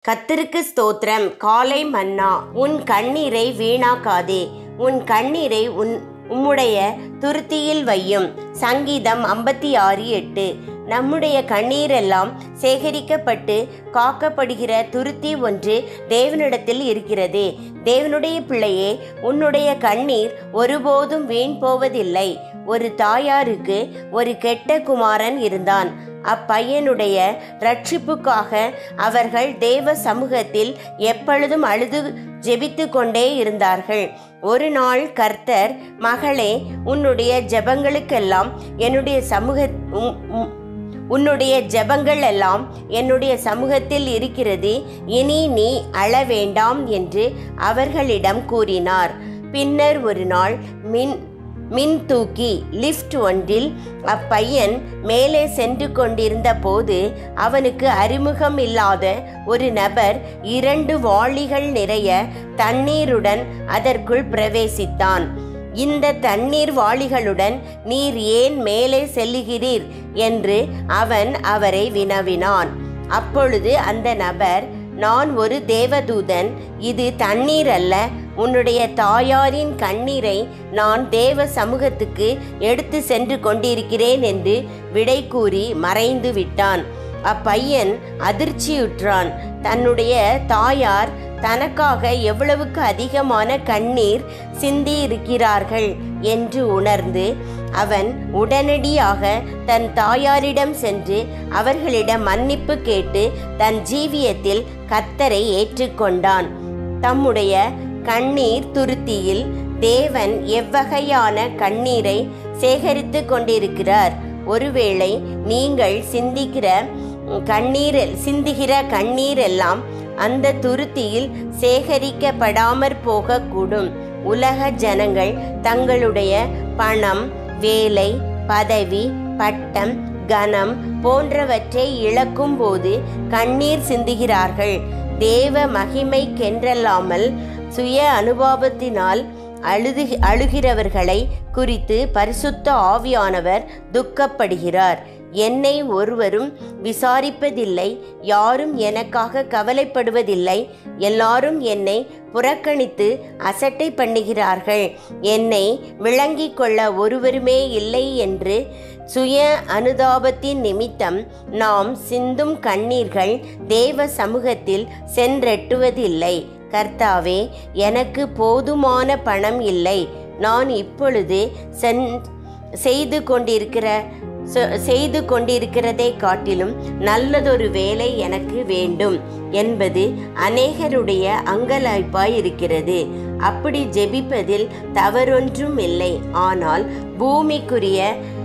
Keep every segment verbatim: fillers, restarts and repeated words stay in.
கர்த்தருக்கு ஸ்தோத்திரம். காலை மன்னா. உன் கண்ணீரை வீணாக்காதே, உன் கண்ணீரை உன் உம்முடைய துருத்தியில் வையும். சங்கீதம் ஐம்பத்தி ஆறு எட்டு. நம்முடைய கண்ணீரெல்லாம் சேகரிக்கப்பட்டு காக்கப்படுகிற துருத்தி ஒன்று தேவனிடத்தில் இருக்கிறது. தேவனுடைய பிள்ளையே, உன்னுடைய கண்ணீர் ஒருபோதும் வீண் போவதில்லை. ஒரு தாயாருக்கு ஒரு கெட்ட குமாரன் இருந்தான். அப்பையனுடைய ரட்சிப்புக்காக அவர்கள் தேவ சமூகத்தில் எப்பொழுதும் அழுது ஜெபித்து கொண்டே இருந்தார்கள். ஒரு நாள் கர்த்தர், மகளே, உன்னுடைய ஜெபங்களுக்கெல்லாம் என்னுடைய சமூக உன்னுடைய ஜெபங்கள் எல்லாம் என்னுடைய சமூகத்தில் இருக்கிறது, இனி நீ அழ வேண்டாம் என்று அவர்களிடம் கூறினார். பின்னர் ஒரு நாள் மின் மின் தூக்கி லிஃப்ட் ஒன்றில் அப்பையன் மேலே சென்று கொண்டிருந்த போது அவனுக்கு அறிமுகம் இல்லாத ஒரு நபர் இரண்டு வாளிகள் நிறைய தண்ணீருடன் அதற்குள் பிரவேசித்தான். இந்த தண்ணீர் வாளிகளுடன் நீர் ஏன் மேலே செல்லுகிறீர் என்று அவன் அவரை வினவினான். அப்பொழுது அந்த நபர், நான் ஒரு தேவதூதன், இது தண்ணீர் அல்ல, உன்னுடைய தாயாரின் கண்ணீரை நான் தேவ சமூகத்துக்கு எடுத்து சென்று கொண்டிருக்கிறேன் என்று விடை கூறி மறைந்து விட்டான். அப்பையன் அதிர்ச்சியுற்றான். தன்னுடைய தாயார் தனக்காக எவ்வளவுக்கு அதிகமான கண்ணீர் சிந்தியிருக்கிறார்கள் என்று உணர்ந்து அவன் உடனடியாக தன் தாயாரிடம் சென்று அவர்களிடம் மன்னிப்பு கேட்டு தன் ஜீவியத்தில் கர்த்தரை ஏற்றுக்கொண்டான். தம்முடைய கண்ணீர் துருத்தியில் தேவன் எவ்வகையான கண்ணீரை சேகரித்து கொண்டிருக்கிறார். ஒருவேளை நீங்கள் சிந்திக்கிற கண்ணீர் சிந்துகிற கண்ணீர் எல்லாம் அந்த துருத்தியில் சேகரிக்கப்படாமற் போகக்கூடும். உலக ஜனங்கள் தங்களுடைய பணம், வேலை, பதவி, பட்டம், கனம் போன்றவற்றை இழக்கும் போது கண்ணீர் சிந்துகிறார்கள். தேவ மகிமைக்கென்றல்லாமல் சுய அனுபவத்தினால் அழுது அழுகிறவர்களை குறித்து பரிசுத்த ஆவியானவர் துக்கப்படுகிறார். என்னை ஒருவரும் விசாரிப்பதில்லை, யாரும் எனக்காக கவலைப்படுவதில்லை, எல்லாரும் என்னை புறக்கணித்து அசட்டை பண்ணுகிறார்கள், என்னை விளங்கிக் கொள்ள ஒருவருமே இல்லை என்று சுய அனுதாபத்தின் நிமித்தம் நாம் சிந்தும் கண்ணீர்கள் தேவ சமூகத்தில் சென்றெட்டுவதில்லை. கர்த்தாவே, எனக்கு போதுமான பணம் இல்லை, நான் இப்பொழுது சென் செய்து கொண்டிருக்கிற செய்து கொண்டிருக்கிறதை காட்டிலும் நல்லதொரு வேலை எனக்கு வேண்டும் என்பது அநேகருடைய அங்கலாய்ப்பாய் இருக்கிறது. அப்படி ஜெபிப்பதில் தவறொன்றும் இல்லை. ஆனால் பூமிக்குரிய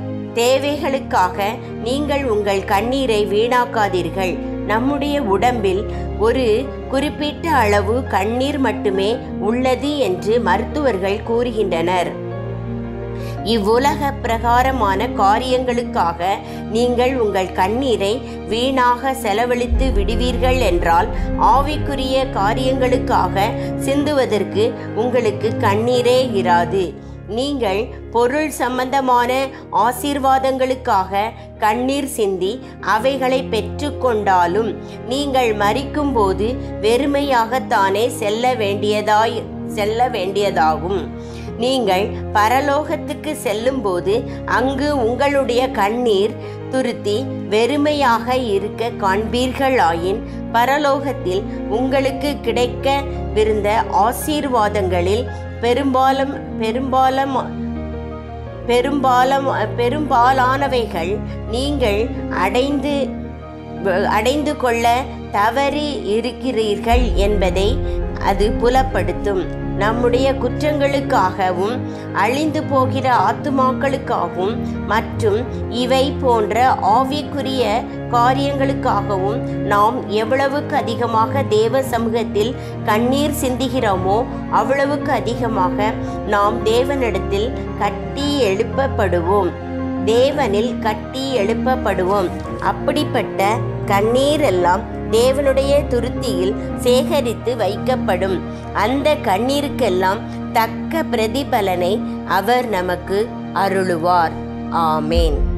தேவைகளுக்காக நீங்கள் உங்கள் கண்ணீரை வீணாக்காதீர்கள். நம்முடைய உடம்பில் ஒரு குறிப்பிட்ட அளவு கண்ணீர் மட்டுமே உள்ளது என்று மருத்துவர்கள் கூறுகின்றனர். இவ்வுலக பிரகாரமான காரியங்களுக்காக நீங்கள் உங்கள் கண்ணீரை வீணாக செலவழித்து விடுவீர்கள் என்றால் ஆவிக்குரிய காரியங்களுக்காக சிந்துவதற்கு உங்களுக்கு கண்ணீரே இராது. நீங்கள் பொருள் சம்பந்தமான ஆசீர்வாதங்களுக்காக கண்ணீர் சிந்தி அவைகளை பெற்று கொண்டாலும் நீங்கள் மரிக்கும்போது வெறுமையாகத்தானே செல்ல வேண்டியதாய் செல்ல வேண்டியதாகும். நீங்கள் பரலோகத்துக்கு செல்லும்போது அங்கு உங்களுடைய கண்ணீர் துருத்தி வெறுமையாக இருக்க காண்பீர்களாயின் பரலோகத்தில் உங்களுக்கு கிடைக்கவிருந்த ஆசீர்வாதங்களில் பெரும்பாலும் பெரும்பாலும் பெரும்பாலும் பெரும்பாலானவைகள் நீங்கள் அடைந்து அடைந்து கொள்ள தவறி இருக்கிறீர்கள் என்பதை அது புலப்படுத்தும். நம்முடைய குற்றங்களுக்காகவும் அழிந்து போகிற ஆத்துமாக்களுக்காகவும் மற்றும் இவை போன்ற ஆவிக்குரிய காரியங்களுக்காகவும் நாம் எவ்வளவுக்கு அதிகமாக தேவ சமூகத்தில் கண்ணீர் சிந்துகிறோமோ அவ்வளவுக்கு அதிகமாக நாம் தேவனிடத்தில் கட்டி எழுப்பப்படுவோம் தேவனில் கட்டி எழுப்பப்படுவோம். அப்படிப்பட்ட கண்ணீர் எல்லாம் தேவனுடைய துருத்தியில் சேகரித்து வைக்கப்படும். அந்த கண்ணீருக்கெல்லாம் தக்க பிரதிபலனை அவர் நமக்கு அருளுவார். ஆமேன்.